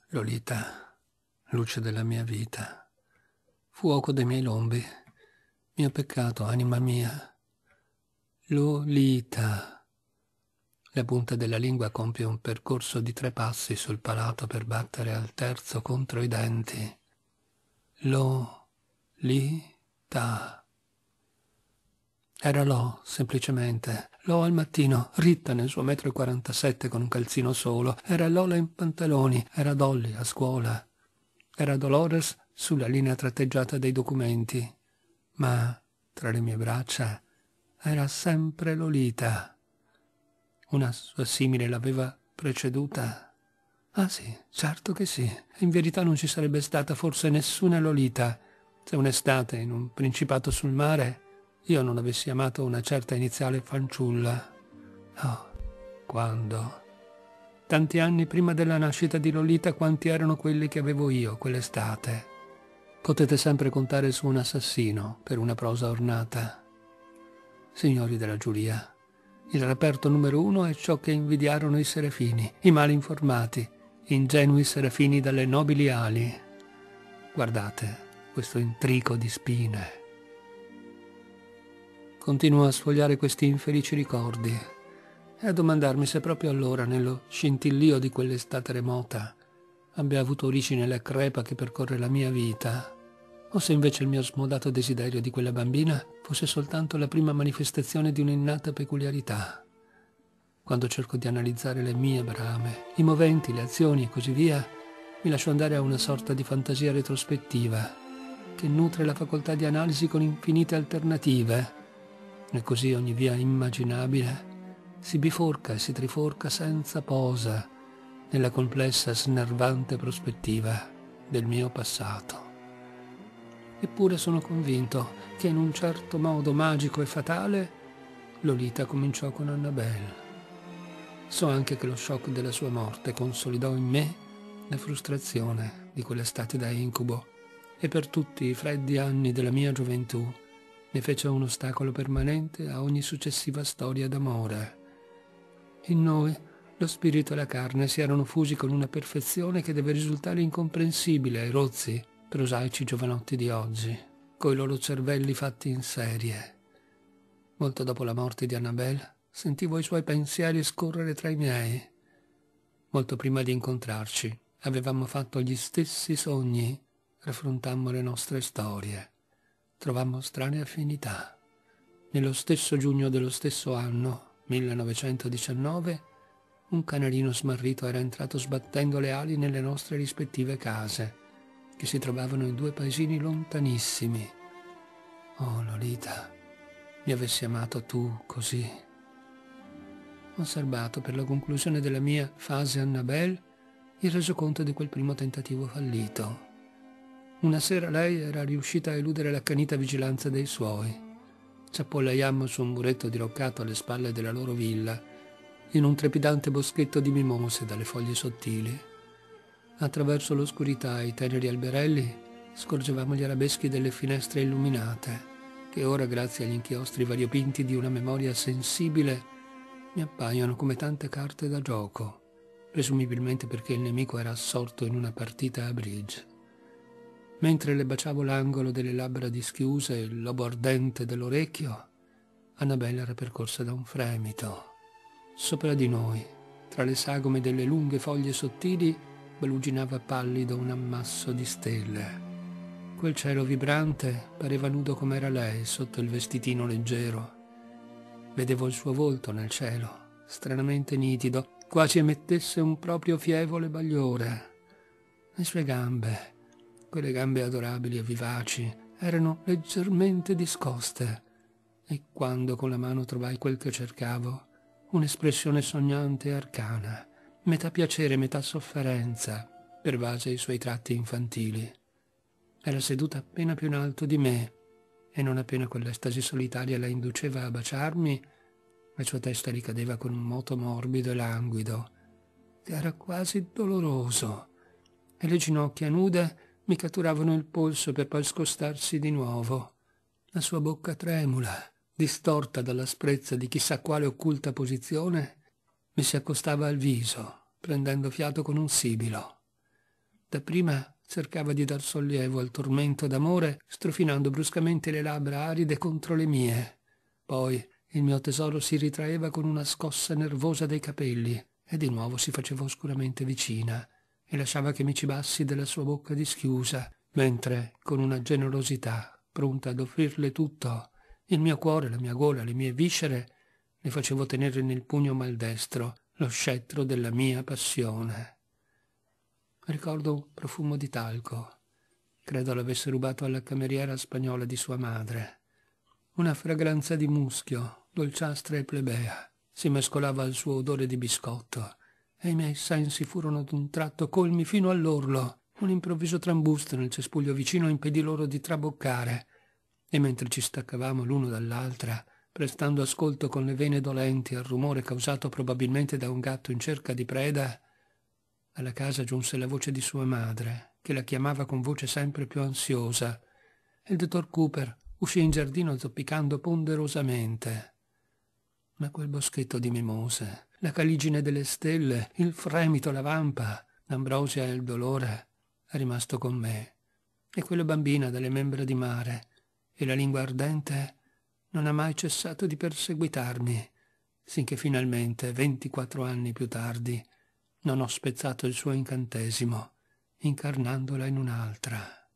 Lolita, luce della mia vita, fuoco dei miei lombi, mio peccato, anima mia. Lolita. La punta della lingua compie un percorso di 3 passi sul palato per battere al terzo contro i denti. Lolita. Era Lo, semplicemente. Lo al mattino, ritta nel suo 1,47 m con un calzino solo. Era Lola in pantaloni. Era Dolly a scuola. Era Dolores sulla linea tratteggiata dei documenti. Ma tra le mie braccia era sempre Lolita. Una sua simile l'aveva preceduta. Ah sì, certo che sì. In verità non ci sarebbe stata forse nessuna Lolita se un'estate in un principato sul mare io non avessi amato una certa iniziale fanciulla. Oh, quando? Tanti anni prima della nascita di Lolita, quanti erano quelli che avevo io quell'estate? Potete sempre contare su un assassino per una prosa ornata. Signori della giuria, il reperto numero 1 è ciò che invidiarono i serafini, i mali informati, ingenui serafini dalle nobili ali. Guardate questo intrico di spine. Continuo a sfogliare questi infelici ricordi e a domandarmi se proprio allora, nello scintillio di quell'estate remota, abbia avuto origine la crepa che percorre la mia vita, o se invece il mio smodato desiderio di quella bambina fosse soltanto la prima manifestazione di un'innata peculiarità. Quando cerco di analizzare le mie brame, i moventi, le azioni e così via, mi lascio andare a una sorta di fantasia retrospettiva che nutre la facoltà di analisi con infinite alternative. E così ogni via immaginabile si biforca e si triforca senza posa nella complessa, snervante prospettiva del mio passato. Eppure sono convinto che in un certo modo magico e fatale Lolita cominciò con Annabelle. So anche che lo shock della sua morte consolidò in me la frustrazione di quell'estate da incubo e per tutti i freddi anni della mia gioventù ne fece un ostacolo permanente a ogni successiva storia d'amore. In noi lo spirito e la carne si erano fusi con una perfezione che deve risultare incomprensibile ai rozzi, prosaici giovanotti di oggi, coi loro cervelli fatti in serie. Molto dopo la morte di Annabelle, sentivo i suoi pensieri scorrere tra i miei. Molto prima di incontrarci, avevamo fatto gli stessi sogni, raffrontammo le nostre storie. Trovammo strane affinità. Nello stesso giugno dello stesso anno, 1919, un canarino smarrito era entrato sbattendo le ali nelle nostre rispettive case, che si trovavano in 2 paesini lontanissimi. Oh, Lolita, mi avessi amato tu così. Ho osservato per la conclusione della mia fase Annabelle il resoconto di quel primo tentativo fallito. Una sera lei era riuscita a eludere l'accanita vigilanza dei suoi. Ci appollaiammo su un muretto diroccato alle spalle della loro villa, in un trepidante boschetto di mimose dalle foglie sottili. Attraverso l'oscurità e i teneri alberelli scorgevamo gli arabeschi delle finestre illuminate, che ora, grazie agli inchiostri variopinti di una memoria sensibile, mi appaiono come tante carte da gioco, presumibilmente perché il nemico era assorto in una partita a bridge. Mentre le baciavo l'angolo delle labbra dischiuse e il lobo ardente dell'orecchio, Annabelle era percorsa da un fremito. Sopra di noi, tra le sagome delle lunghe foglie sottili, baluginava pallido un ammasso di stelle. Quel cielo vibrante pareva nudo come era lei sotto il vestitino leggero. Vedevo il suo volto nel cielo, stranamente nitido, quasi emettesse un proprio fievole bagliore. Le sue gambe, quelle gambe adorabili e vivaci, erano leggermente discoste, e quando con la mano trovai quel che cercavo, un'espressione sognante e arcana, metà piacere, metà sofferenza, pervase i suoi tratti infantili. Era seduta appena più in alto di me, e non appena quell'estasi solitaria la induceva a baciarmi, la sua testa ricadeva con un moto morbido e languido, che era quasi doloroso, e le ginocchia nude mi catturavano il polso per poi scostarsi di nuovo. La sua bocca tremula, distorta dall'asprezza di chissà quale occulta posizione, mi si accostava al viso, prendendo fiato con un sibilo. Dapprima cercava di dar sollievo al tormento d'amore, strofinando bruscamente le labbra aride contro le mie. Poi il mio tesoro si ritraeva con una scossa nervosa dei capelli e di nuovo si faceva oscuramente vicina e lasciava che mi cibassi della sua bocca dischiusa, mentre, con una generosità pronta ad offrirle tutto, il mio cuore, la mia gola, le mie viscere, le facevo tenere nel pugno maldestro lo scettro della mia passione. Ricordo un profumo di talco. Credo l'avesse rubato alla cameriera spagnola di sua madre. Una fragranza di muschio, dolciastra e plebea, si mescolava al suo odore di biscotto e i miei sensi furono d'un tratto colmi fino all'orlo. Un improvviso trambusto nel cespuglio vicino impedì loro di traboccare e mentre ci staccavamo l'uno dall'altra, prestando ascolto con le vene dolenti al rumore causato probabilmente da un gatto in cerca di preda, alla casa giunse la voce di sua madre, che la chiamava con voce sempre più ansiosa, e il dottor Cooper uscì in giardino zoppicando ponderosamente. Ma quel boschetto di mimose, la caligine delle stelle, il fremito, la vampa, l'ambrosia e il dolore, è rimasto con me, e quella bambina dalle membra di mare e la lingua ardente non ha mai cessato di perseguitarmi, sinché finalmente, 24 anni più tardi, non ho spezzato il suo incantesimo, incarnandola in un'altra.